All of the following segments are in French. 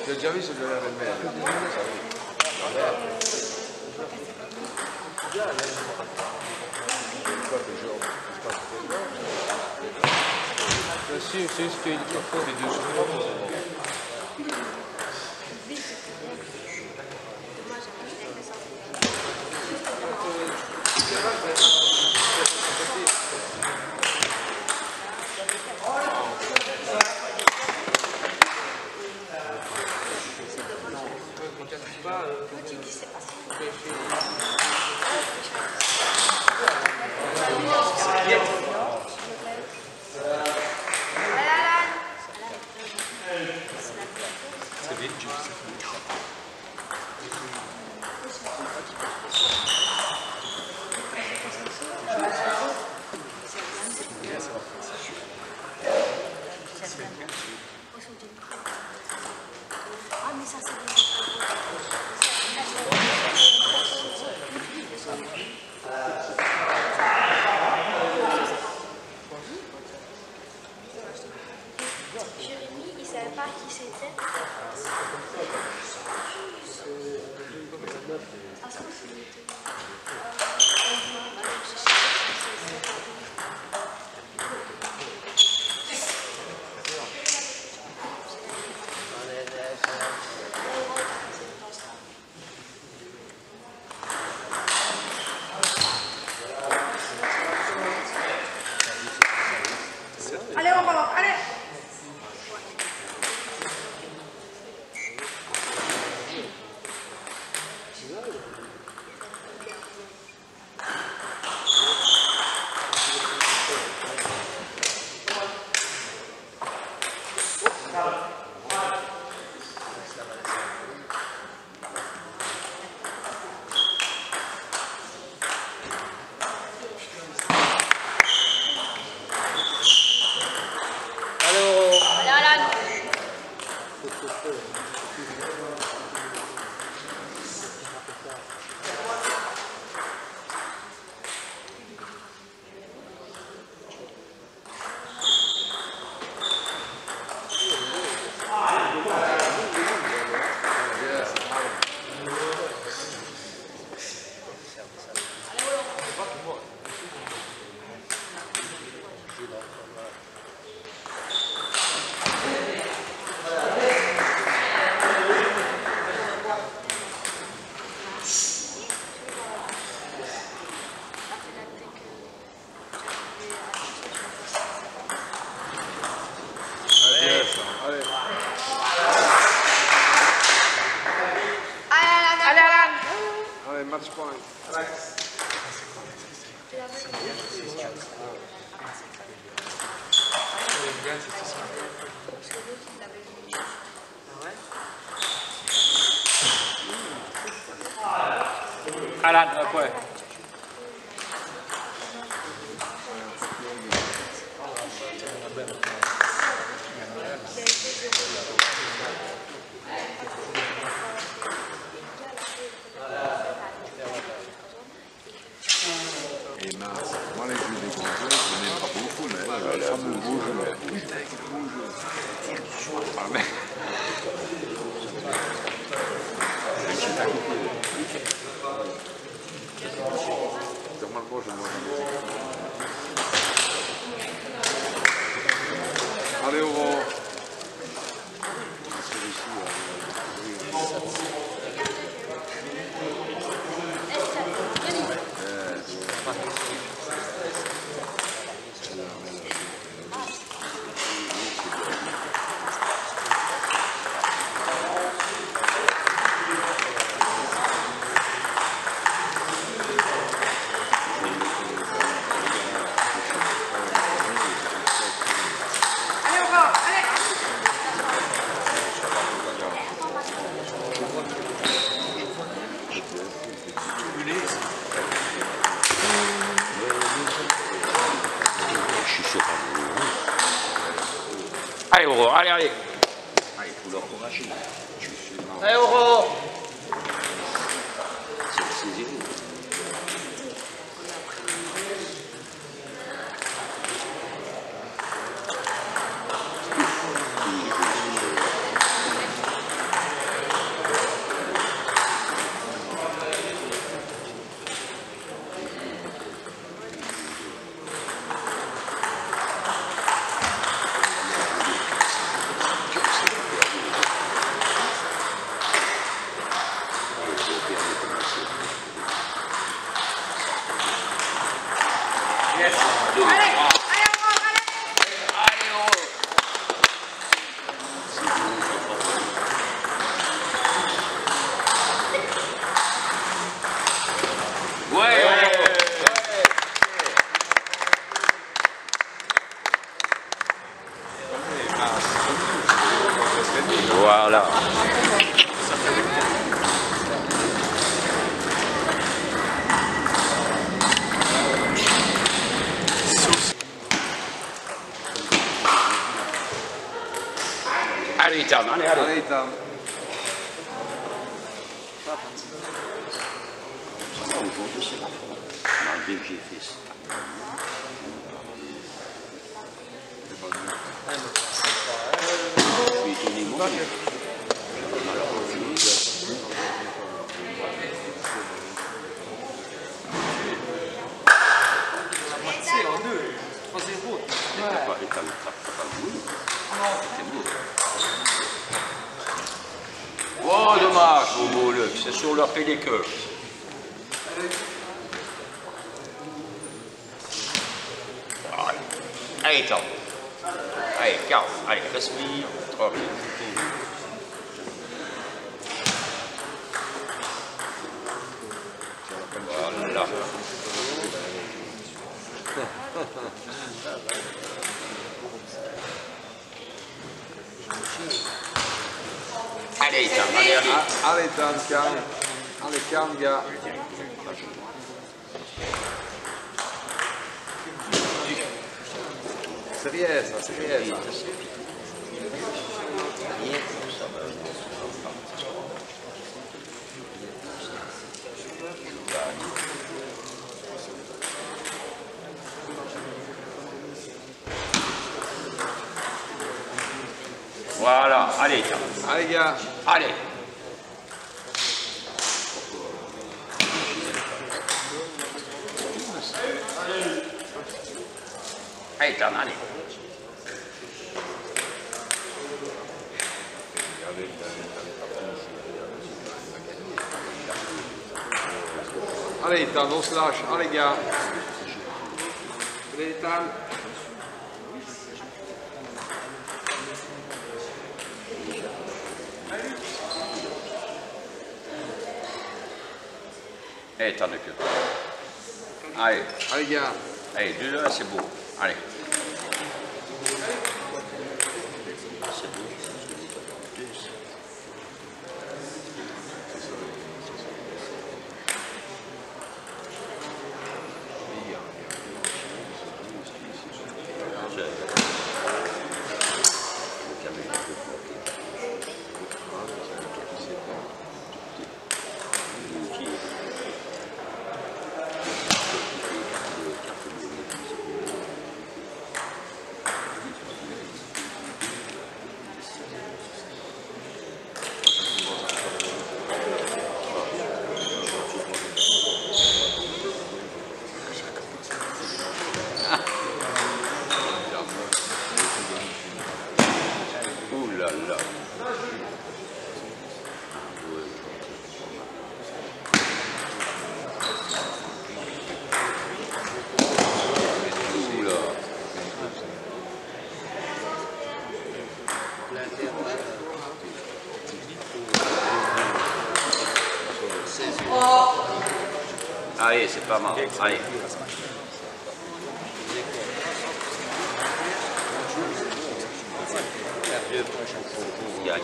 Ti ho già visto giocare nel medio. Sì, c'est ce qu'il faut. C'est du sport. Jérémy, il savait pas qui c'était. Allez, on va, allez. Allez, match point. Alan, ouais. Et mince, moi les jeux des grands jeux, je n'aime pas beaucoup, mais le fameux beau jeu. Ah mais... Normalement, je dois... Allez, au revoir. Allez, Auro, allez, allez. Ah, il faut l'encourager. Allez, Auro. C'est zéro. Voilà. Allez, Ethan, allez, allez. Allez, Ethan. Aujourd'hui, c'est la fin. Malgré que j'ai fait ça. Je suis étonné, moi. J'avais mal à revenir. C'est en 2, 3-0. T'as pas joué. C'était beau. Oh, dommage, Bobo, c'est sur leur pellicule. Allez, Ethan. Allez, calme. Allez, respire. Tranquille. Voilà. Allez, Ethan, allez, allez. Allez, Ethan, calme. Allez, calme, gars. Sérieux, ça, sérieux, ça. Voilà, allez, Ethan. Allez, gars. Allez. Allez, Ethan, allez. Allez, Ethan, on se lâche. Allez, gars. Allez, Ethan. Allez, Ethan, le cul. Allez. Allez, gars. Allez, 2-1, c'est beau. Allez. Ouh là là. Ouh là. Allez, c'est pas mal. Allez. Gagne.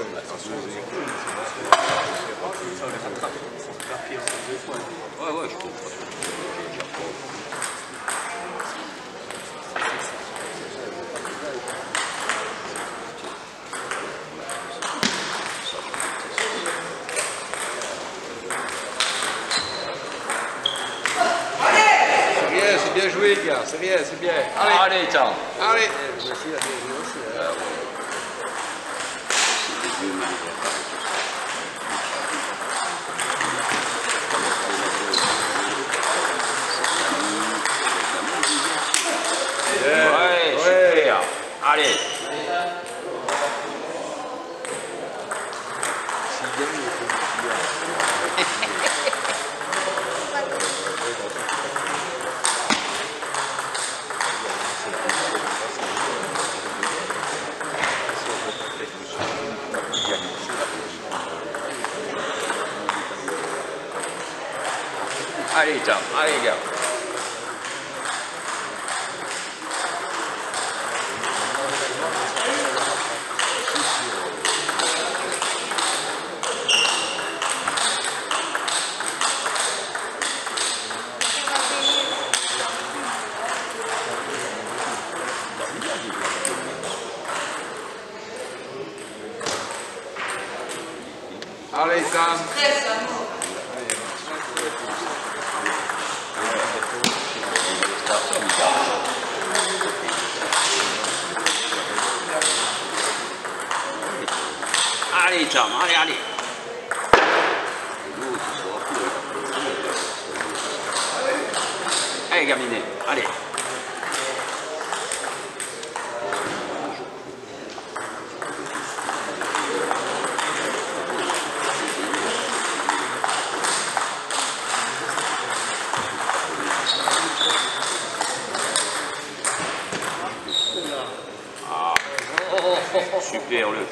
Ouais, je trouve. Sérieux, c'est bien joué, gars. Sérieux, c'est bien. Allez. Allez, Ethan. Allez. Ouais, super. Allez. Allez, Ethan. Allez, gars. Allez, Sam. Allez, Tom, allez, allez. Allez, Gaminet, allez. Ah. Super, Luc.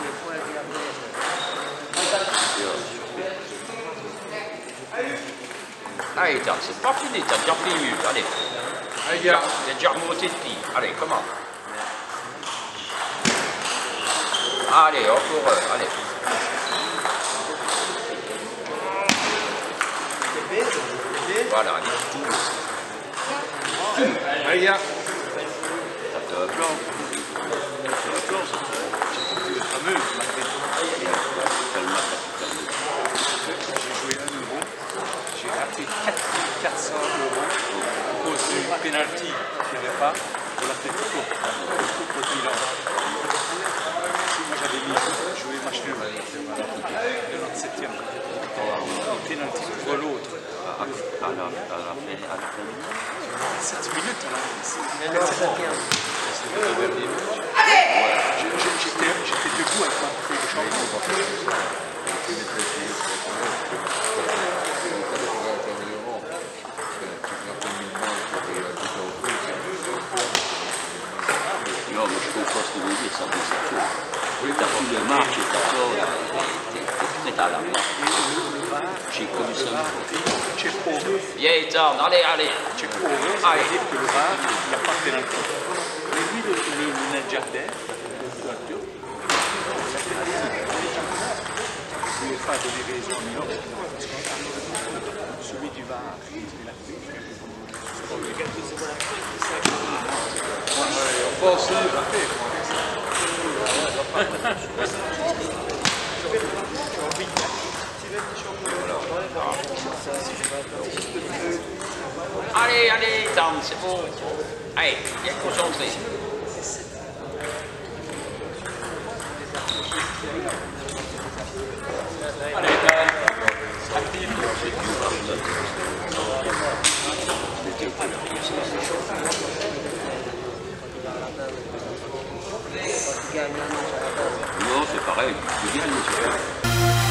Allez, Tom, c'est pas fini, t'as déjà pris une minute, allez. Allez, gars. Il y a déjà remonté de filles. Allez, comment? Allez, encore un, allez. Voilà, allez, tout. Allez, gars. Ça fait un plan. J'ai joué 1 euro. J'ai raté 400 € à cause du penalty qu'il n'y avait pas pour la tête courte contre Milan. Si moi j'avais joué match nul le 97e, le penalty pour l'autre. À la fin. 7 minutes à la J'étais debout avec ma feuille de champion. Non, mais je comprends ce que vous dites, ça fait ça tout. Oui, t'as pris le match et t'as t'es très à la main. J'ai connu ça. Check over. Viens, Tom, allez, allez. Check over, ça veut dire que le VAR, il n'y a pas de pénalité. Mais lui, le Jardin, il ne veut pas donner raison à Milan. Celui du VAR, il a fait. On pense aussi, il a fait. Allez, allez, Tom, c'est bon. Allez, viens concentrer. Allez, non, c'est pareil, tu gagnes,